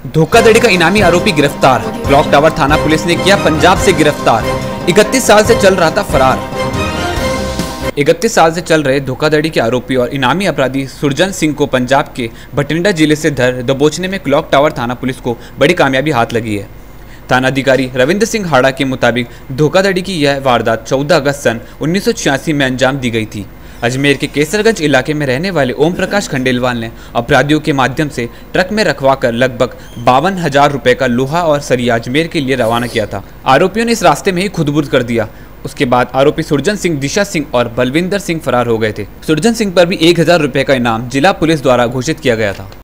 धोखाधड़ी का इनामी आरोपी गिरफ्तार। क्लॉक टावर थाना पुलिस ने किया पंजाब से गिरफ्तार। 31 साल से चल रहा था फरार। 31 साल से चल रहे धोखाधड़ी के आरोपी और इनामी अपराधी सुरजन सिंह को पंजाब के बठिंडा जिले से धर दबोचने में क्लॉक टावर थाना पुलिस को बड़ी कामयाबी हाथ लगी है। थानाधिकारी रविंद्र सिंह हाड़ा के मुताबिक धोखाधड़ी की यह वारदात 14 अगस्त सन 1986 में अंजाम दी गई थी। अजमेर के केसरगंज इलाके में रहने वाले ओम प्रकाश खंडेलवाल ने अपराधियों के माध्यम से ट्रक में रखवाकर लगभग 52,000 रुपए का लोहा और सरिया अजमेर के लिए रवाना किया था। आरोपियों ने इस रास्ते में ही खुदबुद कर दिया। उसके बाद आरोपी सुरजन सिंह, दिशा सिंह और बलविंदर सिंह फरार हो गए थे। सुरजन सिंह पर भी 1,000 रुपए का इनाम जिला पुलिस द्वारा घोषित किया गया था।